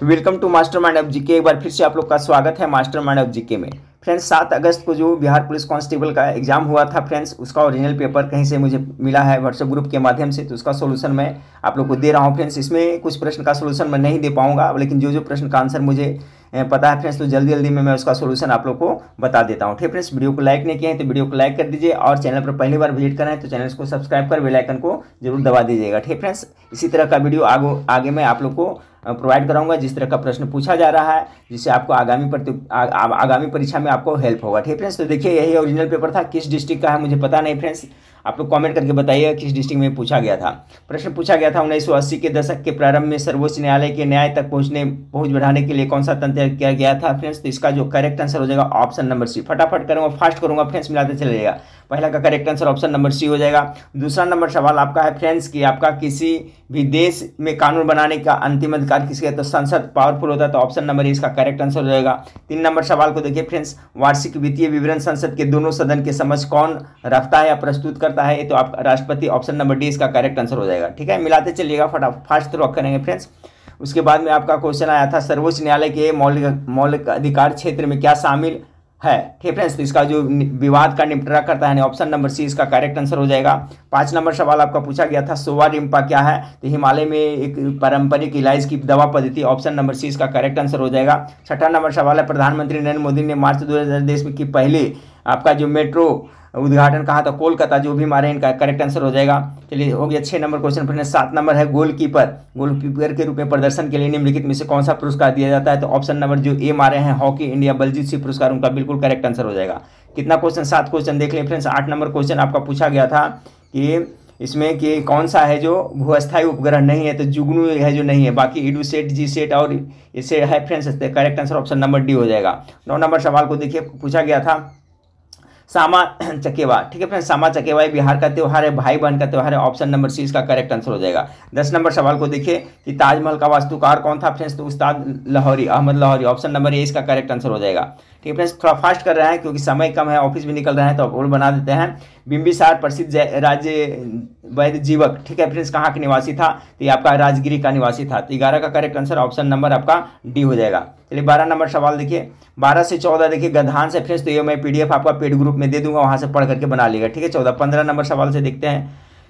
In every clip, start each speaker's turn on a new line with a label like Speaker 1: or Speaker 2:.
Speaker 1: Welcome to mastermind of GK. एक बार फिर से आप लोग का स्वागत है मास्टरमाइंड ऑफ जीके में। फ्रेंड्स 7 अगस्त को जो बिहार पुलिस कांस्टेबल का एग्जाम हुआ था फ्रेंड्स, उसका ओरिजिनल पेपर कहीं से मुझे मिला है व्हाट्सएप ग्रुप के माध्यम से, तो उसका सोल्यूशन मैं आप लोग को दे रहा हूं फ्रेंड्स। इसमें कुछ प्रश्न का सोल्यूशन मैं नहीं दे पाऊंगा, लेकिन जो प्रश्न का आंसर मुझे पता है फ्रेंड्स, तो जल्दी जल्दी में मैं उसका सोल्यूशन आप लोग को बता देता हूँ। ठीक फ्रेंड्स, वीडियो को लाइक नहीं किए हैं तो वीडियो को लाइक कर दीजिए, और चैनल पर पहली बार विजिट कर रहे हैं तो चैनल को सब्सक्राइब कर बेल आइकन को जरूर दबा दीजिएगा। ठीक फ्रेंड्स, इसी तरह का वीडियो आगे मैं आप लोग को प्रोवाइड कराऊंगा, जिस तरह का प्रश्न पूछा जा रहा है, जिससे आपको आगामी परीक्षा में आपको हेल्प होगा। ठीक फ्रेंड्स, तो देखिए यही ओरिजिनल पेपर था। किस डिस्ट्रिक्ट का है मुझे पता नहीं फ्रेंड्स, आप लोग कमेंट करके बताइए किस डिस्ट्रिक्ट में पूछा गया था। प्रश्न पूछा गया था 1980 के दशक के प्रारंभ में सर्वोच्च न्यायालय के न्याय तक पहुंच बढ़ाने के लिए कौन सा तंत्र किया गया था फ्रेंड्स। तो इसका जो करेक्ट आंसर हो जाएगा ऑप्शन नंबर सी। फटाफट करूंगा, फास्ट करूंगा फ्रेंड्स, मिलाते चले जाएगा। पहला का correct answer option number C हो जाएगा। दूसरा नंबर सवाल आपका है फ्रेंड्स कि आपका किसी भी देश में कानून बनाने का अंतिम अधिकार किसके, तो संसद पावरफुल होता है, तो ऑप्शन नंबर ए इसका करेक्ट आंसर हो जाएगा। 3 नंबर सवाल को देखिए फ्रेंड्स, वार्षिक वित्तीय विवरण संसद के दोनों सदन के समक्ष कौन रखता है या प्रस्तुत करता है, तो आप राष्ट्रपति, ऑप्शन नंबर डी इसका करेक्ट आंसर हो जाएगा। ठीक है, मिलाते चलिएगा, फास्ट थ्रो करेंगे फ्रेंड्स। उसके बाद में आपका क्वेश्चन आया था सर्वोच्च न्यायालय के मौलिक अधिकार क्षेत्र में क्या शामिल है। ठीक फ्रेंड्स, तो इसका जो विवाद का निपटारा करता है, ऑप्शन नंबर सी इसका करेक्ट आंसर हो जाएगा। 5 नंबर सवाल आपका पूछा गया था सोवा रिम्पा क्या है, तो हिमालय में एक पारंपरिक इलाज की दवा पद्धति, ऑप्शन नंबर सी इसका करेक्ट आंसर हो जाएगा। 6ठा नंबर सवाल है प्रधानमंत्री नरेंद्र मोदी ने मार्च 2010 में की पहली आपका जो मेट्रो उद्घाटन कहा था, कोलकाता, जो भी हमारे इनका करेक्ट आंसर हो जाएगा। चलिए हो गया 6 नंबर क्वेश्चन। फिर 7 नंबर है गोलकीपर के रूप में प्रदर्शन के लिए निम्नलिखित में से कौन सा पुरस्कार दिया जाता है, तो ऑप्शन नंबर जो ए मारे हैं हॉकी इंडिया बलजीत सिंह पुरस्कार, उनका बिल्कुल करेक्ट आंसर हो जाएगा। कितना क्वेश्चन, 7 क्वेश्चन देख लें फ्रेंड्स। 8 नंबर क्वेश्चन आपका पूछा गया था कि इसमें कि कौन सा है जो भूअस्थायी उपग्रह नहीं है, तो जुगनू है जो नहीं है, बाकी इडूसेट, जीसेट और इसे है friends, correct answer option number D हो जाएगा। 9 नंबर सवाल को देखिए, पूछा गया था सामा चकेवा। ठीक है फ्रेंड्स, सामा चकेवा बिहार का त्योहार है, भाई बहन का त्योहार है, ऑप्शन नंबर सी इसका करेक्ट आंसर हो जाएगा। 10 नंबर सवाल को देखिए कि ताजमहल का वास्तुकार कौन था फ्रेंड्स, तो Ustad Lahori, Ahmad Lahori, option number A इसका करेक्ट आंसर हो जाएगा। ठीक है फ्रेंड्स, थोड़ा फास्ट कर रहे हैं क्योंकि समय कम है, ऑफिस भी निकल रहे हैं, तो और बना देते हैं। बिंबिसार प्रसिद्ध राज्य वैद्य जीवक, ठीक है फ्रेंड्स, कहाँ का निवासी था, तो ये आपका राजगिरी का निवासी था, तो 11 का करेक्ट आंसर ऑप्शन नंबर आपका डी हो जाएगा। चलिए 12 नंबर सवाल देखिए, 12 से 14 देखिए गद्यांश है फ्रेंड्स, तो ये मैं पीडीएफ आपका पेड ग्रुप में दे दूंगा, वहां से पढ़ करके बना लीजिएगा। ठीक है, 14। 15 नंबर सवाल से देखते हैं।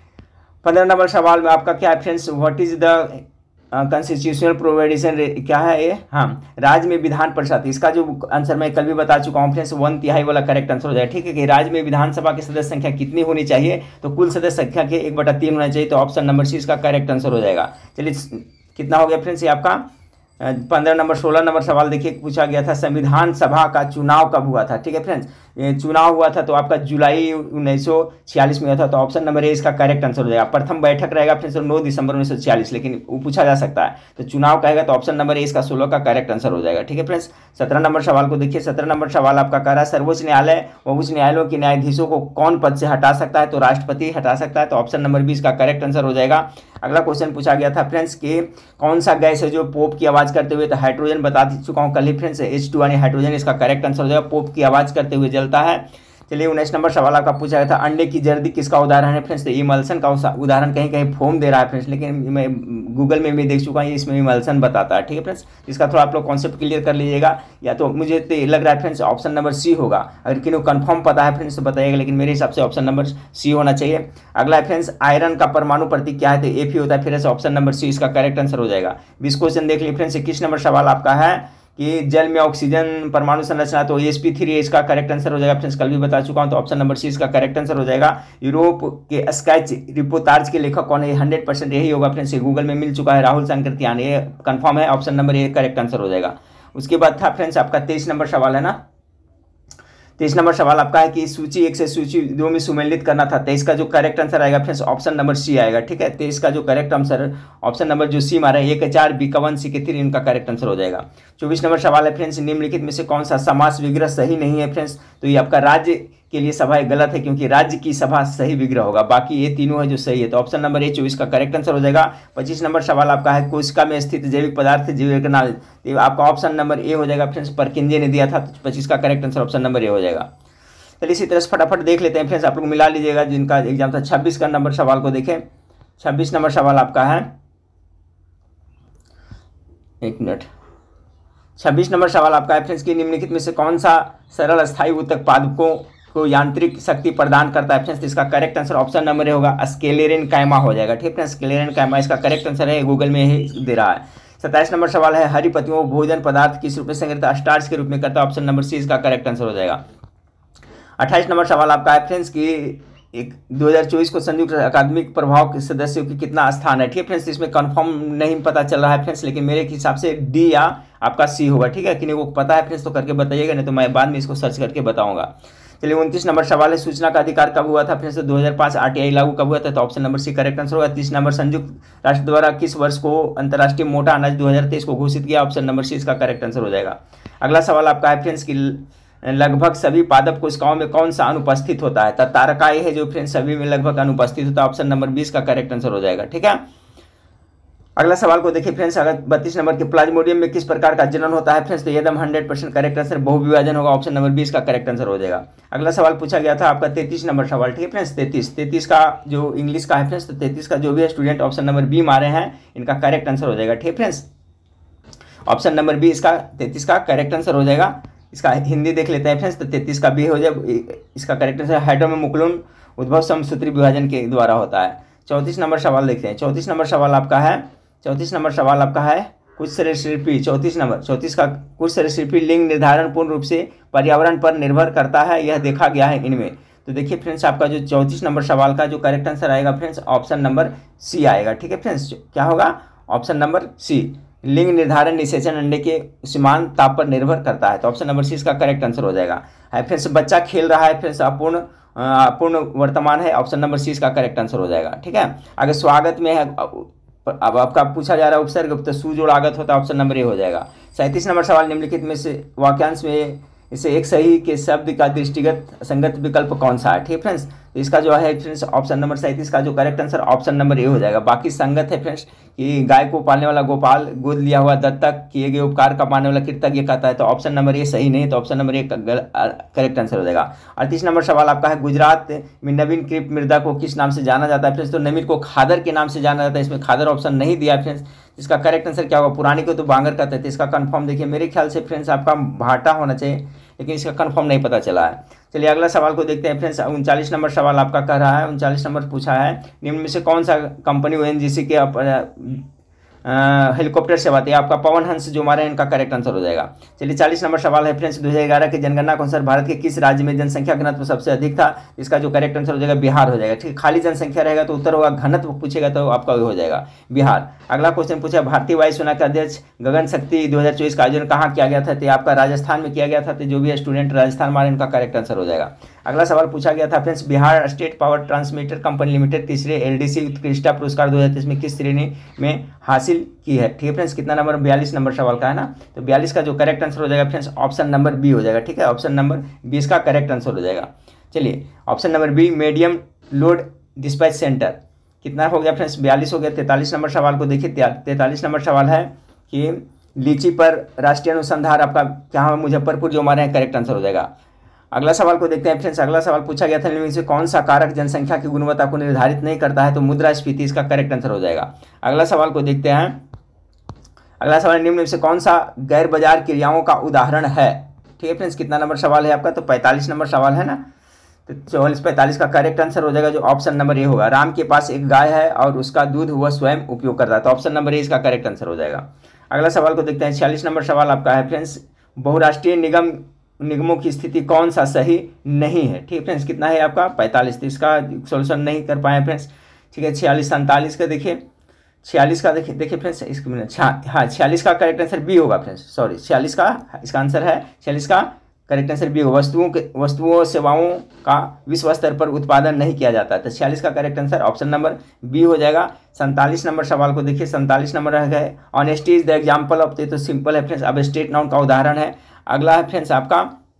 Speaker 1: 15 नंबर सवाल में आपका क्या है friends, what is the constitutional provision क्या है ये, हाँ, राज्य में विधान परिषद, इसका जो आंसर मैं कल भी बता चुका हूँ फ्रेंड्स, 1/3 वाला करेक्ट आंसर हो जाएगा। ठीक है, कि राज्य में विधानसभा की सदस्य संख्या कितनी होनी चाहिए, तो कुल सदस्य संख्या के 1/3 होना चाहिए, तो ऑप्शन नंबर सी इसका करेक्ट आंसर हो जाएगा। चलिए कितना हो गया फ्रेंड्स ये आपका 15 नंबर। 16 नंबर सवाल देखिए, पूछा गया था संविधान सभा का चुनाव कब हुआ था। ठीक है फ्रेंड्स, ये चुनाव हुआ था तो आपका जुलाई 1946 में हुआ था, तो ऑप्शन नंबर ए इसका करेक्ट आंसर हो जाएगा। प्रथम बैठक रहेगा फ्रेंड्स 9 दिसंबर 1946, लेकिन वो पूछा जा सकता है, तो चुनाव कहेगा तो ऑप्शन नंबर ए इसका 16 का करेक्ट आंसर हो जाएगा। ठीक है फ्रेंड्स, 17 नंबर सवाल को देखिए। 17 नंबर सवाल आपका कह रहा है सर्वोच्च न्यायालय व उच्च न्यायालयों के न्यायाधीशों को कौन पद से हटा सकता है, तो राष्ट्रपति हटा सकता है, तो ऑप्शन नंबर बी इसका करेक्ट आंसर हो जाएगा। अगला क्वेश्चन पूछा गया था फ्रेंड्स कि कौन सा गैस है जो पोप की आवाज करते हुए, तो हाइड्रोजन बता चुका हूँ कल ही फ्रेंड्स, H2 यानी हाइड्रोजन इसका करेक्ट आंसर हो जाएगा, पोप की आवाज करते हुए जलता है। चलिए 19 नंबर सवाल आपका पूछा गया था अंडे की जर्दी किसका उदाहरण है फ्रेंड्स, तो इमल्सन का उदाहरण कहीं कहीं फोम दे रहा है फ्रेंड्स, लेकिन मैं गूगल में भी देख चुका हूँ, इसमें इमल्सन बताता है। ठीक है फ्रेंड्स, इसका थोड़ा आप लोग कॉन्सेप्ट क्लियर कर लीजिएगा, या तो मुझे तो लग रहा है फ्रेंड्स ऑप्शन नंबर सी होगा, अगर किसी को कंफर्म पता है फ्रेंड्स तो बताइएगा, लेकिन मेरे हिसाब से ऑप्शन नंबर सी होना चाहिए। अगला है फ्रेंड्स आयरन का परमाणु प्रतीक क्या है, तो एफ होता है, फिर से ऑप्शन नंबर सी इसका करेक्ट आंसर हो जाएगा। 20 क्वेश्चन देख लीजिए फ्रेंड्स। 21 नंबर सवाल आपका है कि जल में ऑक्सीजन परमाणु संरचना, तो sp3 इसका करेक्ट आंसर हो जाएगा फ्रेंड्स, कल भी बता चुका हूं, तो ऑप्शन नंबर सी इसका करेक्ट आंसर हो जाएगा। यूरोप के स्केच रिपोर्टाज के लेखक कौन है, 100% यही होगा फ्रेंड्स, गूगल में मिल चुका है, राहुल शंकरतियान, ये कंफर्म है, option number A correct answer हो जाएगा। उसके बाद था फ्रेंड्स आपका 23 नंबर सवाल है ना, 23 नंबर सवाल आपका है कि सूची 1 से सूची 2 में सुमेलित करना था, 23 का जो करेक्ट आंसर आएगा फ्रेंड्स ऑप्शन नंबर सी आएगा। ठीक है, 23 का जो करेक्ट आंसर ऑप्शन नंबर जो सी मारा है, 1 के 4 बी का 1 सी के 3 इनका करेक्ट आंसर हो जाएगा। 24 नंबर सवाल है फ्रेंड्स, निम्नलिखित में से कौन सा समास विग्रह सही नहीं है फ्रेंड्स, तो ये आपका राज्य के लिए सभा गलत है, क्योंकि राज्य की सभा सही विग्रह होगा, बाकी ये तीनों है जो सही है, तो ऑप्शन नंबर ए 24 का करेक्ट आंसर हो जाएगा। 25 नंबर सवाल आपका है कोशिका में स्थित जैविक पदार्थ जीव नाम, तो आपका ऑप्शन नंबर ए हो जाएगा फ्रेंड्स, परकिंजे ने दिया था, तो 25 का correct answer option number A हो जाएगा। चलिए इसी तरह से फटाफट देख लेते हैं फ्रेंड्स, आप लोग मिला लीजिएगा जिनका एग्जाम था। 26 का नंबर सवाल को देखें। 26 नंबर सवाल आपका है, एक मिनट, 26 नंबर सवाल आपका है फ्रेंड्स कि निम्नलिखित में से कौन सा सरल स्थायी ऊतक पादपों को यांत्रिक शक्ति प्रदान करता है फ्रेंड्स। तो इसका correct answer option number A होगा, स्क्लेरेनकाइमा हो जाएगा। ठीक है, स्क्लेरेनकाइमा इसका करेक्ट आंसर है, गूगल में ही दे रहा है। 27 नंबर सवाल है हरी पत्तियों भोजन पदार्थ किस रूप में संग्रहित स्टार्च के रूप में करता है। ऑप्शन नंबर सी इसका करेक्ट आंसर हो जाएगा। 28 नंबर सवाल आपका है फ्रेंड्स कि 2024 को संयुक्त अकादमिक प्रभाव के सदस्यों की कितना स्थान है। ठीक है फ्रेंड्स, इसमें कंफर्म नहीं पता चल रहा है फ्रेंड्स, लेकिन मेरे हिसाब से डी या आपका सी होगा। ठीक है, किन्हीं को पता है फ्रेंड्स तो करके बताइएगा, नहीं तो मैं बाद में इसको सर्च करके बताऊंगा। चलिए 29 नंबर सवाल है सूचना का अधिकार कब हुआ था फ्रेंड्स। 2005 आरटीआई लागू कब हुआ था। तो option number C correct answer होगा। 30 नंबर संयुक्त राष्ट्र द्वारा किस वर्ष को अंतर्राष्ट्रीय मोटा अनाज 2023 को घोषित किया। ऑप्शन नंबर सी इसका करेक्ट आंसर हो जाएगा। अगला सवाल आपका है फ्रेंड्स कि लगभग सभी पादप कोशिकाओं में कौन सा अनुपस्थित होता है। तारकाई है जो फ्रेंड्स सभी में लगभग अनुपस्थित होता है। ऑप्शन नंबर 20 का करेक्ट आंसर हो जाएगा। ठीक है, अगला सवाल को देखिए फ्रेंड्स, अगर 32 नंबर के प्लाज्मोडियम में किस प्रकार का जनन होता है फ्रेंड्स। तो एकदम 100% करेक्ट आंसर बहुविभाजन होगा। ऑप्शन नंबर 20 का करेक्ट आंसर हो जाएगा। अगला सवाल पूछा गया था आपका 33 नंबर सवाल। ठीक है फ्रेंड्स, 33 का जो इंग्लिश का है फ्रेंड्स, तो 33 का जो भी है स्टूडेंट ऑप्शन नंबर बी मारे हैं, इनका करेक्ट आंसर हो जाएगा। ठीक है फ्रेंड्स, ऑप्शन नंबर बी इसका 33 का करेक्ट आंसर हो जाएगा। इसका हिंदी देख लेते हैं फ्रेंड्स, तो 33 का बी हो जाए। इसका करेक्ट आंसर हाइड्रोमुकुलम उद्भव समसूत्री विभाजन के द्वारा होता है। 34 नंबर सवाल देखते हैं। 34 नंबर सवाल आपका है कुछ सरीसृपी 34 का कुछ सरीसृपी लिंग निर्धारण पूर्ण रूप से पर्यावरण पर निर्भर करता है, यह देखा गया है इनमें। तो देखिए फ्रेंड्स, आपका जो 34 नंबर सवाल का जो करेक्ट आंसर आएगा फ्रेंड्स ऑप्शन नंबर सी आएगा। ठीक है फ्रेंड्स, क्या होगा ऑप्शन नंबर सी। लिंग निर्धारण निषेचन अंडे के सीमांत ताप पर निर्भर करता है। तो ऑप्शन नंबर सी इसका करेक्ट आंसर हो जाएगा। फ्रेंड्स बच्चा खेल रहा है फ्रेंड्स अपूर्ण वर्तमान है। ऑप्शन नंबर सी इसका करेक्ट आंसर हो जाएगा। ठीक है, आगे स्वागत में है, अब आपका पूछा जा रहा है उपसर्ग, तो सुजोड़ आगत होता है। ऑप्शन नंबर ए हो जाएगा। 37 नंबर सवाल निम्नलिखित में से वाक्यांश में इसे एक सही के शब्द का दृष्टिगत संगत विकल्प कौन सा है। ठीक है फ्रेंड्स, तो इसका जो है फ्रेंड्स ऑप्शन नंबर 37 का जो correct answer option number A हो जाएगा। बाकी संगत है फ्रेंड्स कि गाय को पालने वाला गोपाल, गोद लिया हुआ दत्तक, किए गए उपकार का पाने वाला कृतज्ञ कहता है। तो ऑप्शन नंबर ए सही नहीं, तो option number A correct answer हो जाएगा। 38 नंबर सवाल आपका है गुजरात में नवीन कृप मृदा को किस नाम से जाना जाता है फ्रेंड्स। तो नवीन को खादर के नाम से जाना जाता है। इसमें खादर ऑप्शन नहीं दिया फ्रेंड्स, इसका करेक्ट आंसर क्या होगा। पुरानी को तो बांगर कहते थे, इसका कंफर्म देखिए मेरे ख्याल से फ्रेंड्स आपका भाटा होना चाहिए, लेकिन इसका कंफर्म नहीं पता चला है। चलिए अगला सवाल को देखते हैं फ्रेंड्स। 39 नंबर सवाल आपका कह रहा है, 39 नंबर पूछा है निम्न में से कौन सा कंपनी ओएनजीसी के हेलीकॉप्टर सेवा थी। आपका पवन हंस जो हमारे इनका करेक्ट आंसर हो जाएगा। चलिए 40 नंबर सवाल है फ्रेंड्स 2011 की जनगणना के अनुसार भारत के किस राज्य में जनसंख्या घनत्व सबसे अधिक था। इसका जो करेक्ट आंसर हो जाएगा बिहार हो जाएगा। ठीक है, खाली जनसंख्या रहेगा तो उत्तर होगा, घनत्व पूछेगा तो आपका हो जाएगा बिहार। अगला क्वेश्चन पूछा भारतीय वायुसेना के अध्यक्ष गगन शक्ति 2024 का आयोजन कहाँ किया गया था। तो आपका राजस्थान में किया गया था। तो जो भी स्टूडेंट राजस्थान मारे इनका करेक्ट आंसर हो जाएगा। अगला सवाल पूछा गया था friends Bihar state power transmitter company limited तीसरे एलडीसी उत्कृष्टता पुरस्कार 2023 में किस श्रेणी में हासिल की है। ठीक है फ्रेंड्स, कितना नंबर 42 नंबर सवाल का है ना। तो 42 का जो करेक्ट आंसर हो जाएगा फ्रेंड्स ऑप्शन नंबर बी हो जाएगा। ठीक है, ऑप्शन नंबर 20 का करेक्ट आंसर हो जाएगा। चलिए option number B medium load dispatch centre कितना हो गया फ्रेंड्स 42 हो गया। 43 नंबर सवाल को देखिए। 43 नंबर सवाल है कि लीची पर राष्ट्रीय अनुसंधान आपका क्या है मुजफ्फरपुर जो हमारे यहाँ करेक्ट आंसर हो जाएगा। अगला सवाल को देखते हैं फ्रेंड्स। अगला सवाल पूछा गया था इनमें से कौन सा कारक जनसंख्या की गुणवत्ता को निर्धारित नहीं करता है। तो मुद्रास्फीति इसका करेक्ट आंसर हो जाएगा। अगला सवाल को देखते हैं। अगला सवाल निम्न में से कौन सा गैर बाजार क्रियाओं का उदाहरण है। ठीक है फ्रेंड्स, कितना नंबर सवाल है आपका। तो 45 नंबर सवाल है ना। तो 44-45 का करेक्ट आंसर हो जाएगा जो ऑप्शन नंबर ए होगा। राम के पास एक गाय है और उसका दूध वह स्वयं उपयोग करता है। तो ऑप्शन नंबर ए इसका करेक्ट आंसर हो जाएगा। अगला सवाल को देखते हैं। 46 नंबर सवाल आपका है फ्रेंड्स बहुराष्ट्रीय निगमों की स्थिति कौन सा सही नहीं है। ठीक है फ्रेंड्स, कितना है आपका 45। तो इसका सोल्यूशन नहीं कर पाए फ्रेंड्स। ठीक है, 46-47 का देखिए। 46 का देखिए फ्रेंड्स इसका हाँ 46 का करेक्ट आंसर बी होगा फ्रेंड्स। सॉरी 46 का इसका आंसर है। 46 का करेक्ट आंसर बी होगा। वस्तुओं सेवाओं का विश्व स्तर पर उत्पादन नहीं किया जाता है। तो 46 का correct answer option number B हो जाएगा। 47 नंबर सवाल को देखिए। 47 नंबर रह गए honesty is the example of. तो सिंपल है फ्रेंड्स, अब स्टेट नाउन का उदाहरण है। अगला है फ्रेंड्स आपका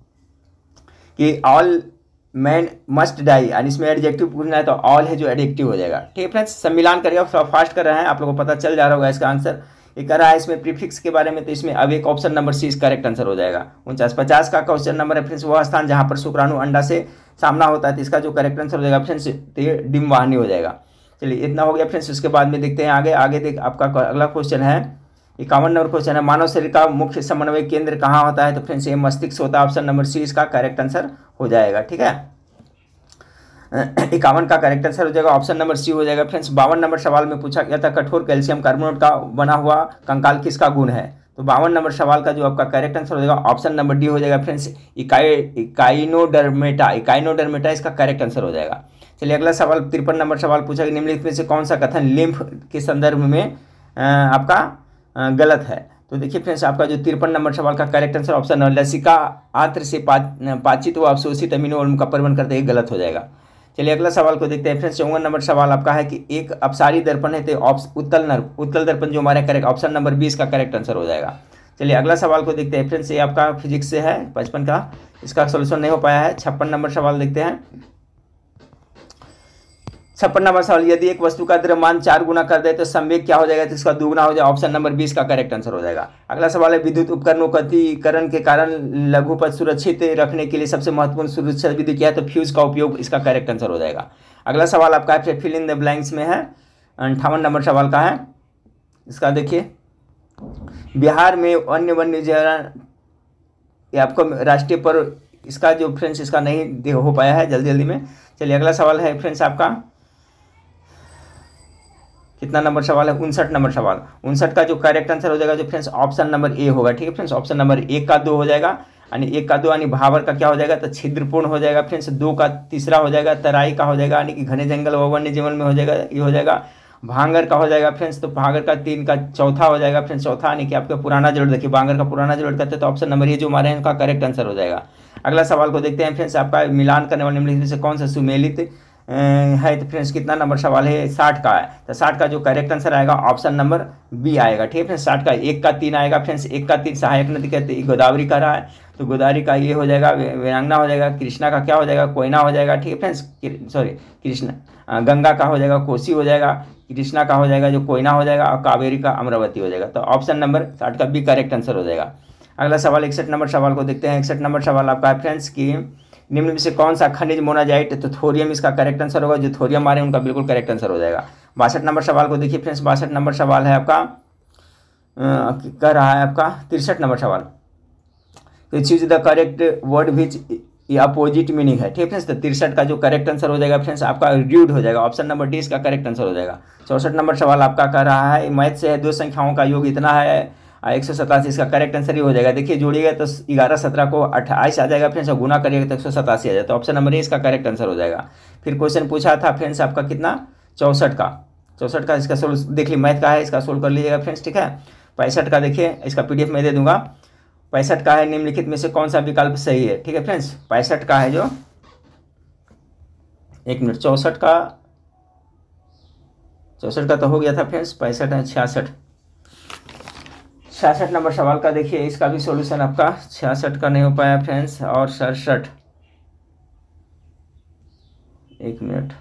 Speaker 1: कि ऑल मैन मस्ट डाई और इसमें एडजेक्टिव पूछना है तो ऑल है जो एडजेक्टिव हो जाएगा। ठीक है फ्रेंड्स, सब मिलान करिए, फास्ट कर रहे हैं, आप लोगों को पता चल जा रहा होगा इसका आंसर। ये कर रहा है इसमें प्रीफिक्स के बारे में। तो इसमें अब एक option number C correct answer हो जाएगा। 49-50 का क्वेश्चन नंबर है फ्रेंड्स वह स्थान जहाँ पर शुक्राणु अंडा से सामना होता है। तो इसका जो करेक्ट आंसर हो जाएगा फ्रेंड्स तो ये डिम्बवाहिनी हो जाएगा। चलिए इतना हो गया फ्रेंड्स। उसके बाद में देखते हैं आगे देख आपका अगला क्वेश्चन है 51 नंबर क्वेश्चन है, मानव शरीर का मुख्य समन्वय केंद्र कहाँ होता है? तो फ्रेंड्स ये मस्तिष्क होता है। ऑप्शन नंबर सी इसका करेक्ट आंसर हो जाएगा। ठीक है, 51 का करेक्ट आंसर हो जाएगा, ऑप्शन नंबर सी हो जाएगा। फ्रेंड्स 52 नंबर सवाल में पूछा गया था, कठोर कैल्शियम कार्बोनेट का बना हुआ कंकाल किसका गुण है? तो 52 नंबर सवाल का जो आपका करेक्ट आंसर हो जाएगा ऑप्शन नंबर डी हो जाएगा। फ्रेंड्स इकाइनोडर्मेटा, इकाइनोडर्मेटा इसका करेक्ट आंसर हो जाएगा। चलिए अगला सवाल 53 नंबर सवाल पूछा कि निम्नलिखित में से कौन सा कथन लिम्फ के संदर्भ में आपका गलत है? तो देखिए फ्रेंड्स आपका जो 53 नंबर सवाल का करेक्ट आंसर ऑप्शन है, लसिका आंत्र से पाचित व अवशोषित अमीनो एसिड का परिवहन करते हैं, गलत हो जाएगा। चलिए अगला सवाल को देखते हैं फ्रेंड्स। 54 नंबर सवाल आपका है कि एक अपसारी दर्पण है तो उत्तल दर्पण जो हमारा करेक्ट, ऑप्शन नंबर 20 का करेक्ट आंसर हो जाएगा। चलिए अगला सवाल को देखते हैं फ्रेंड्स, ये आपका फिजिक्स से है 55 का, इसका सोल्यूशन नहीं हो पाया है। 56 नंबर सवाल देखते हैं। 56 नंबर सवाल, यदि एक वस्तु का द्रव्यमान 4 गुना कर दे तो संवेग क्या हो जाएगा? तो इसका दुगुना हो जाएगा, ऑप्शन नंबर 20 का करेक्ट आंसर हो जाएगा। अगला सवाल है, विद्युत उपकरणों का अतिकरण के कारण लघुपथ सुरक्षित रखने के लिए सबसे महत्वपूर्ण सुरक्षा विधि क्या है? तो फ्यूज का उपयोग, इसका करेक्ट आंसर हो जाएगा। अगला सवाल आपका फिल इन द ब्लैंक्स में है, 58 नंबर सवाल का है। इसका देखिए, बिहार में अन्य वन्य जीव आपको राष्ट्रीय पर्व, इसका जो फ्रेंड्स इसका नहीं हो पाया है जल्दी में। चलिए अगला सवाल है फ्रेंड्स आपका कितना नंबर सवाल है? 59 नंबर सवाल। 59 का जो करेक्ट आंसर हो जाएगा जो फ्रेंड्स ऑप्शन नंबर ए होगा। ठीक है फ्रेंड्स, ऑप्शन नंबर 1 का 2 हो जाएगा, यानी 1 का 2 यानी भावर का क्या हो जाएगा? तो छिद्रपूर्ण हो जाएगा। फ्रेंड्स 2 का तीसरा हो जाएगा, तराई का हो जाएगा, यानी कि घने जंगल व वन्य जीवन में हो जाएगा, ये हो जाएगा। भांगर का हो जाएगा फ्रेंड्स, तो भांगर का 3 का चौथा हो जाएगा। फ्रेंड्स चौथा यानी कि आपका पुराना जोड़, देखिए भांगर का पुराना जोड़ करते हैं, तो ऑप्शन नंबर ये जो हमारे हैं इनका करेक्ट आंसर हो जाएगा। अगला सवाल को देखते हैं फ्रेंड्स, आपका मिलान करने वाले निम्नलिखित में से कौन सा सुमेलित है? तो फ्रेंड्स कितना नंबर सवाल है? 60 का है। तो 60 का जो करेक्ट आंसर आएगा ऑप्शन नंबर बी आएगा। ठीक है फ्रेंड्स, 60 का 1 का 3 आएगा। फ्रेंड्स 1 का 3 सहायक नदी कहते हैं, गोदावरी का रहा है, तो गोदावरी का ये हो जाएगा, वीरांगना हो जाएगा। कृष्णा का क्या हो जाएगा? कोयना हो जाएगा। ठीक है फ्रेंड्स, सॉरी कृष्णा, गंगा का हो जाएगा कोसी हो जाएगा, कृष्णा का हो जाएगा जो कोयना हो जाएगा, और कावेरी का अमरावती हो जाएगा। तो ऑप्शन नंबर 60 का बी करेक्ट आंसर हो जाएगा। अगला सवाल 61 नंबर सवाल को देखते हैं। 61 नंबर सवाल आपका है फ्रेंड्स कि निम्न में से कौन सा खनिज मोनाजाइट? तो थोरियम इसका करेक्ट आंसर होगा, जो थोरियम आ रहे हैं उनका बिल्कुल करेक्ट आंसर हो जाएगा। 62 नंबर सवाल को देखिए फ्रेंड्स, 62 नंबर सवाल है आपका कह रहा है आपका 63 नंबर सवाल, तो choose the correct word which opposite meaning है। ठीक है फ्रेंड्स, तो 63 का जो करेक्ट आंसर हो जाएगा फ्रेंड्स आपका ड्यूड हो जाएगा, ऑप्शन नंबर डी इसका करेक्ट आंसर हो जाएगा। 64 नंबर सवाल आपका कह रहा है मैथ से है, दो संख्याओं का योग इतना है 187, इसका करेक्ट आंसर ही हो जाएगा। देखिए जोड़िएगा तो 11 17 को 28 आ जाएगा फ्रेंड्स, और गुना करिएगा तो 187 आ जाएगा, तो ऑप्शन नंबर ए इसका करेक्ट आंसर हो जाएगा। फिर क्वेश्चन पूछा था फ्रेंड्स आपका कितना? 64 का इसका सोल्व देख लीजिए, मैथ का है, इसका सोल्व कर लीजिएगा फ्रेंड्स। ठीक है, 65 का देखिए, इसका PDF मैं दे दूंगा। 65 का है, निम्नलिखित में से कौन सा विकल्प सही है? ठीक है फ्रेंड्स, 65 का है जो, एक मिनट, 64 का तो हो गया था फ्रेंड्स, 65 है 66 नंबर सवाल का देखिए, इसका भी सॉल्यूशन आपका 66 का नहीं हो पाया फ्रेंड्स, और 67, एक मिनट,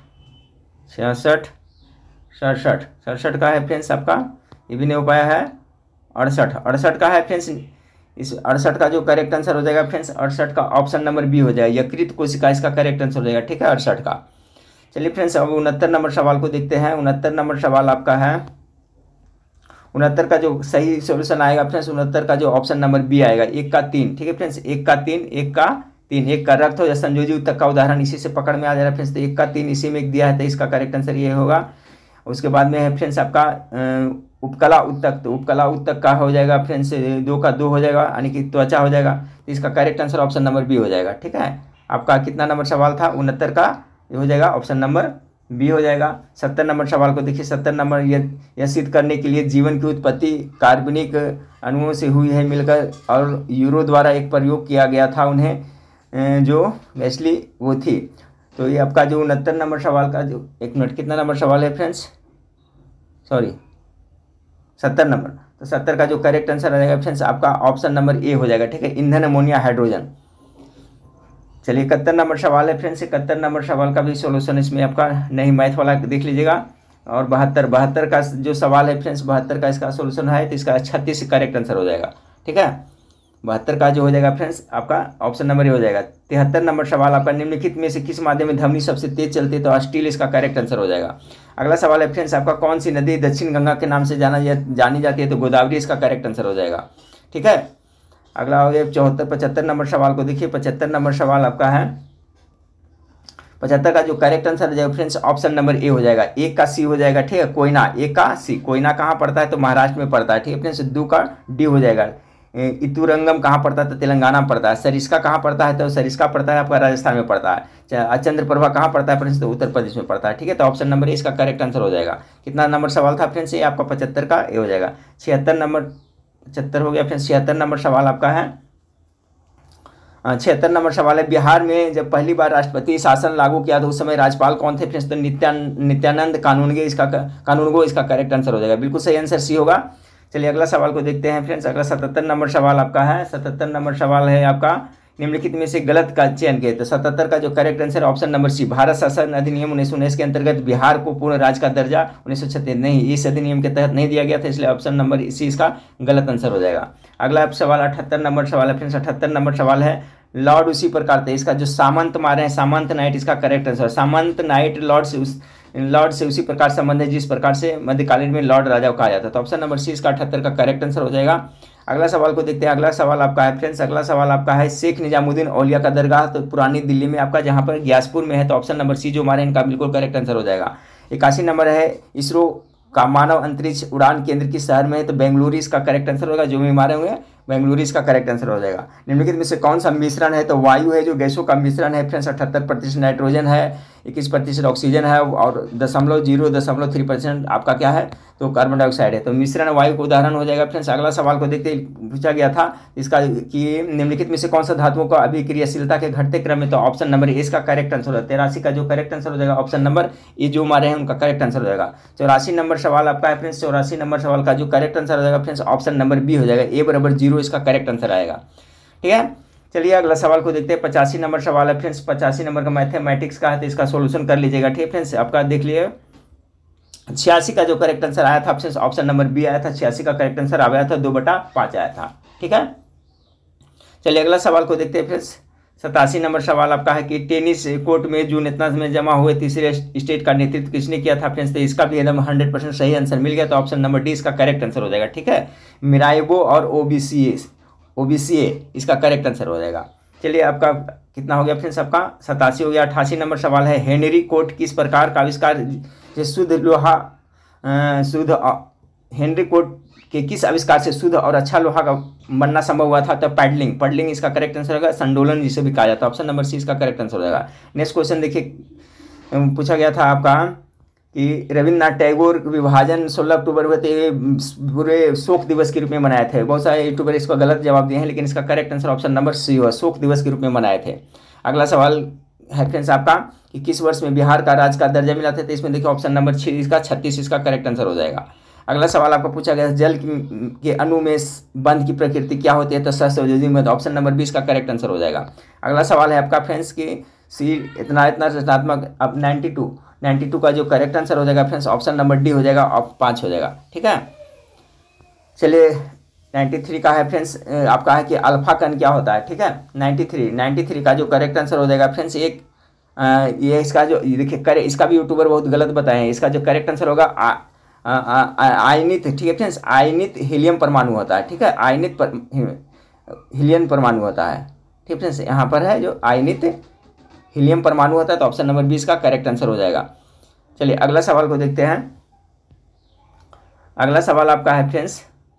Speaker 1: 67 का है फ्रेंड्स आपका, ये भी नहीं हो पाया है। 68 का है फ्रेंड्स, इस 68 का जो करेक्ट आंसर हो जाएगा फ्रेंड्स, 68 का ऑप्शन नंबर बी हो जाएगा, यकृत कोशिका इसका करेक्ट आंसर हो जाएगा। ठीक है 68 का। चलिए फ्रेंड्स अब 69 नंबर सवाल को देखते हैं। 69 नंबर सवाल आपका है, 69 का जो सही सॉल्यूशन आएगा फ्रेंड्स, 69 का जो ऑप्शन नंबर बी आएगा, 1 का 3। ठीक है फ्रेंड्स, 1 का 3, 1 का 3, एक का रक्त हो या संयोजी उत्तक का उदाहरण इसी से पकड़ में आ जा रहा है फ्रेंड्स, तो 1 का 3 इसी में दिया है, तो इसका करेक्ट आंसर ये होगा। उसके बाद में है फ्रेंड्स आपका उपकला उत्तक, तो उपकला उत्तक का हो जाएगा फ्रेंड्स, 2 का 2 हो जाएगा, यानी कि त्वचा हो जाएगा, तो इसका correct answer option number B हो जाएगा। ठीक है, आपका कितना नंबर सवाल था? 69 का ये हो जाएगा, ऑप्शन नंबर बी हो जाएगा। 70 नंबर सवाल को देखिए, 70 नंबर यह सिद्ध करने के लिए जीवन की उत्पत्ति कार्बनिक अणुओं से हुई है मिलकर, और यूरो द्वारा एक प्रयोग किया गया था उन्हें जो गैसली वो थी। तो ये आपका जो 69 नंबर सवाल का जो, एक मिनट, कितना नंबर सवाल है फ्रेंड्स? सॉरी 70 नंबर, तो 70 का जो करेक्ट आंसर आ जाएगा फ्रेंड्स आपका ऑप्शन नंबर ए हो जाएगा। ठीक है, ईंधन अमोनिया हाइड्रोजन। चलिए 71 नंबर सवाल है फ्रेंड्स, 71 नंबर सवाल का भी सॉल्यूशन इसमें आपका नहीं, मैथ वाला देख लीजिएगा। और 72 का जो सवाल है फ्रेंड्स, 72 का इसका सॉल्यूशन है, तो इसका 36 करेक्ट आंसर हो जाएगा। ठीक है, 72 का जो हो जाएगा फ्रेंड्स आपका ऑप्शन नंबर ए हो जाएगा। 73 नंबर सवाल आपका, निम्नलिखित में से किस माध्यम में ध्वनि सबसे तेज चलती है, तो स्टील इसका करेक्ट आंसर हो जाएगा। अगला सवाल है फ्रेंड्स आपका, कौन सी नदी दक्षिण गंगा के नाम से जानी जाती है, तो गोदावरी इसका करेक्ट आंसर हो जाएगा। ठीक है, अगला हो गया 75 नंबर सवाल को देखिए। 75 नंबर सवाल आपका है, 75 का जो करेक्ट आंसर हो जाएगा फ्रेंड्स ऑप्शन नंबर ए हो जाएगा। एक का सी हो जाएगा, ठीक है, कोयना, एक का सी। कोयना कहाँ पड़ता है, तो महाराष्ट्र में पड़ता है, ठीक है फ्रेंड्स। 2 का डी हो जाएगा। इतुरंगम कहाँ पड़ता है, तो तेलंगाना में पड़ता है। सरिस्का कहाँ पड़ता है, तो सरिस्का पड़ता है आपका राजस्थान में पड़ता है। चंद्रप्रभा कहाँ पड़ता है फ्रेंड्स, तो उत्तर प्रदेश में पड़ता है, ठीक है। तो ऑप्शन नंबर ए इसका करेक्ट आंसर हो जाएगा। कितना नंबर सवाल था फ्रेंड्स, ये आपका 75 का ए हो जाएगा। 76 नंबर, 75 हो गया फ्रेंड्स। 76 नंबर सवाल आपका है, 76 नंबर सवाल है, बिहार में जब पहली बार राष्ट्रपति शासन लागू किया तो उस समय राज्यपाल कौन थे फ्रेंड्स, तो नित्यानंद कानूनगो इसका करेक्ट आंसर हो जाएगा। बिल्कुल सही आंसर सी होगा। चलिए अगला सवाल को देखते हैं फ्रेंड्स। अगला 77 नंबर सवाल आपका है। 77 नंबर सवाल है आपका, निम्नलिखित में से गलत का चयन किया, तो 77 का जो correct answer option number C, Bharat शासन अधिनियम 1919 के अंतर्गत बिहार को पूर्ण राज्य का दर्जा 1936 नहीं, इस अधिनियम के तहत नहीं दिया गया था, इसलिए ऑप्शन नंबर सी इसका गलत आंसर हो जाएगा। अगला सवाल 78 नंबर सवाल है फ्रेंड्स। 78 नंबर सवाल है, लॉर्ड उसी प्रकार थे, इसका जो सामंत मारे हैं, सामंत नाइट इसका करेक्ट आंसर। सामंत नाइट लॉर्ड से उसी प्रकार संबंध है जिस प्रकार से मध्यकालीन में लॉर्ड राजा को कहा जाता है, तो ऑप्शन नंबर सी इसका 78 का करेक्ट आंसर हो जाएगा। अगला सवाल को देखते हैं। अगला सवाल आपका है फ्रेंड्स, अगला सवाल आपका है, शेख निजामुद्दीन औलिया का दरगाह तो पुरानी दिल्ली में आपका जहाँ पर ग्यासपुर में है, तो ऑप्शन नंबर सी जो हमारे इनका बिल्कुल करेक्ट आंसर हो जाएगा। 81 नंबर है, इसरो का मानव अंतरिक्ष उड़ान केंद्र किस शहर में है, तो बेंगलुरु इसका करेक्ट आंसर होगा। जो भी मारे हुए बेंगलुरु इसका करेक्ट आंसर हो जाएगा। निम्नलिखित में से कौन सा मिश्रण है, तो वायु है जो गैसों का मिश्रण है फ्रेंड्स। 78% नाइट्रोजन है, 21% ऑक्सीजन है और 0.03% आपका क्या है, तो कार्बन डाइऑक्साइड है। तो मिश्रण वायु का उदाहरण हो जाएगा फ्रेंड्स। अगला सवाल को देखते पूछा गया था इसका कि निम्नलिखित में से कौन सा धातुओं का अभिक्रियाशीलता के घटते क्रम में, तो ऑप्शन नंबर ए इसका करेक्ट आंसर होगा। 83 का जो करेक्ट आंसर हो जाएगा ऑप्शन नंबर ए जो हमारे हैं उनका करेक्ट आंसर हो जाएगा। 84 नंबर सवाल आपका है फ्रेंड्स। 84 नंबर सवाल का जो करेक्ट आंसर हो जाएगा फ्रेंड्स ऑप्शन नंबर बी हो जाएगा। ए बराबर 0 इसका करेक्ट आंसर आएगा, ठीक है। चलिए अगला सवाल को देखते हैं। 85 नंबर सवाल है फ्रेंड्स। 85 नंबर का मैथमेटिक्स का है, तो इसका सोल्यूशन कर लीजिएगा, ठीक है फ्रेंड्स। आपका देख लिए 86 का जो करेक्ट आंसर आया था फ्रेंड्स ऑप्शन नंबर बी आया था। 86 का करेक्ट आंसर आया था 2/5 आया था, ठीक है। चलिए अगला सवाल को देखते हैं फ्रेंड्स। 87 नंबर सवाल आपका है कि टेनिस कोर्ट में जून इतना में जमा हुए तीसरे स्टेट का नेतृत्व किसने किया था फ्रेंड्स, तो इसका भी एकदम 100% सही आंसर मिल गया, तो ऑप्शन नंबर डी इसका करेक्ट आंसर हो जाएगा, ठीक है। मिराइबो और ओबीसीए इसका करेक्ट आंसर हो जाएगा। चलिए आपका कितना हो गया फ्रेंड्स, आपका 87 हो गया। 88 नंबर सवाल है, हेनरी कोट किस प्रकार का आविष्कार हेनरी कोट के किस आविष्कार से शुद्ध और अच्छा लोहा का बनना संभव हुआ था, तो पैडलिंग इसका करेक्ट आंसर होगा। संडोलन जिसे भी कहा जाता है, ऑप्शन नंबर सी इसका करेक्ट आंसर हो जाएगा। नेक्स्ट क्वेश्चन देखिए, पूछा गया था आपका कि रविन्द्रनाथ टैगोर विभाजन 16 अक्टूबर हुए थे, पूरे शोक दिवस के रूप में मनाए थे। बहुत सारे यूट्यूबर इसको गलत जवाब दिए हैं, लेकिन इसका correct answer option number C हुआ, शोक दिवस के रूप में मनाए थे। अगला सवाल है फ्रेंड्स आपका कि किस वर्ष में बिहार का राज्य का दर्जा मिला था, तो इसमें देखिए ऑप्शन नंबर 6 इसका 36 इसका करेक्ट आंसर हो जाएगा। अगला सवाल आपका पूछा गया जल के अणु में बंध की प्रकृति क्या होती है, तो सहसंयोजी में, ऑप्शन नंबर 20 का करेक्ट आंसर हो जाएगा। अगला सवाल है आपका फ्रेंड्स कि सी इतना रचनात्मक, अब 92 का जो करेक्ट आंसर हो जाएगा फ्रेंड्स ऑप्शन नंबर डी हो जाएगा, ऑफ 5 हो जाएगा, ठीक है। चलिए 93 का है फ्रेंड्स आपका है कि अल्फा कण क्या होता है, ठीक है। 93 का जो करेक्ट आंसर हो जाएगा फ्रेंड्स ये इसका जो देखिए इसका भी यूट्यूबर बहुत गलत बताए हैं। इसका जो करेक्ट आंसर होगा आयनित, ठीक है फ्रेंड्स, आयनित हीलियम परमाणु होता है, ठीक है। आयनित हीलियम परमाणु होता है, ठीक फ्रेंड्स, यहाँ पर है जो आयनित हीलियम परमाणु होता है, तो ऑप्शन नंबर 20 का करेक्ट आंसर हो जाएगा। चलिए अगला सवाल को देखते हैं। अगला सवाल आपका है फ्रेंड्स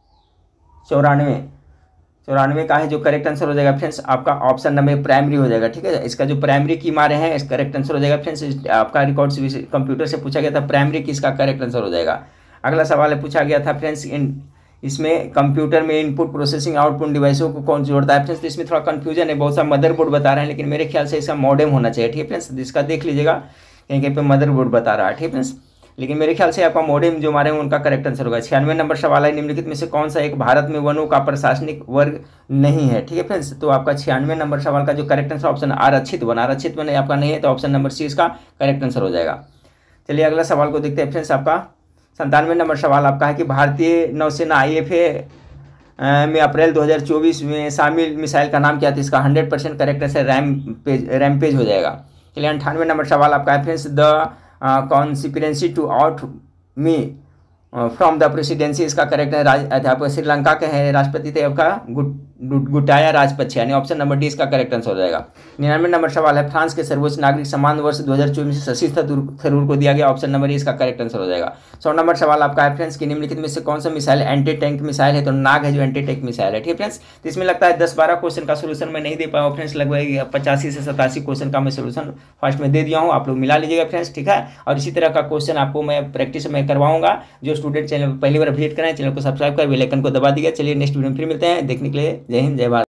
Speaker 1: 94 का है, जो करेक्ट आंसर हो जाएगा फ्रेंड्स आपका ऑप्शन नंबर प्राइमरी हो जाएगा, ठीक है। इसका जो प्राइमरी की मारे हैं इस करेक्ट आंसर हो जाएगा फ्रेंड्स। आपका रिकॉर्ड से कंप्यूटर से पूछा गया था प्राइमरी की, इसका करेक्ट आंसर हो जाएगा। अगला सवाल है पूछा गया था फ्रेंड्स इसमें कंप्यूटर में इनपुट प्रोसेसिंग आउटपुट डिवाइसों को कौन जोड़ता है फ्रेंड्स, तो इसमें थोड़ा कंफ्यूजन है, बहुत सा मदरबोर्ड बता रहे हैं, लेकिन मेरे ख्याल से इसका मॉडेम होना चाहिए, ठीक है फ्रेंड्स। इसका देख लीजिएगा, कहीं कहीं पे मदरबोर्ड बता रहा है, ठीक है फ्रेंड्स, लेकिन मेरे ख्याल से आपका मॉडेम जो हमारे हैं उनका करेक्ट आंसर होगा। 96 नंबर सवाल है, निम्नलिखित में से कौन सा एक भारत में वनों का प्रशासनिक वर्ग नहीं है, ठीक है फ्रेंड्स। तो आपका 96 नंबर सवाल का जो करेक्ट आंसर ऑप्शन आरक्षित वन आपका नहीं है, तो ऑप्शन नंबर सी इसका करेक्ट आंसर हो जाएगा। चलिए अगला सवाल को देखते हैं फ्रेंड्स। आपका 97 नंबर सवाल आपका है कि भारतीय नौसेना IFA में अप्रैल 2024 में शामिल मिसाइल का नाम क्या था? इसका 100% करेक्ट है रैमपेज हो जाएगा। चलिए 98 नंबर सवाल आपका है friends, the conspiracy to out me from the presidency, इसका करेक्ट है अध्यापक श्रीलंका के हैं राष्ट्रपति थे आपका गुटाया राजपक्षे, यानी ऑप्शन नंबर डी इसका करेक्ट आंसर हो जाएगा। 99 नंबर सवाल है, फ्रांस के सर्वोच्च नागरिक सम्मान वर्ष 2024 में शशि थरूर को दिया गया, ऑप्शन नंबर ए इसका करेक्ट आंसर हो जाएगा। 100 नंबर सवाल आपका है फ्रेंड्स कि निम्नलिखित में से कौन सा मिसाइल एंटी टैंक मिसाइल है? तो नाग है जो एंटी टैंक मिसाइल है। ठीक है फ्रेंड्स, तो इसमें लगता है 10-12 क्वेश्चन का सोल्यूशन मैं नहीं दे पाया फ्रेंड्स, लगभग 85 से 87 क्वेश्चन का मैं सोल्यूशन फर्स्ट में दे दिया हूँ, आप लोग मिला लीजिएगा फ्रेंड्स। ठीक है, और इसी तरह का क्वेश्चन आपको मैं प्रैक्टिस में करवाऊंगा। जो स्टूडेंट चैनल पहली बार विजिट करें, चैनल को सब्सक्राइब कर बेल आइकन को दबा दीजिए। चलिए नेक्स्ट वीडियो में फिर मिलते हैं, देखने के लिए जय हिंद जय भारत।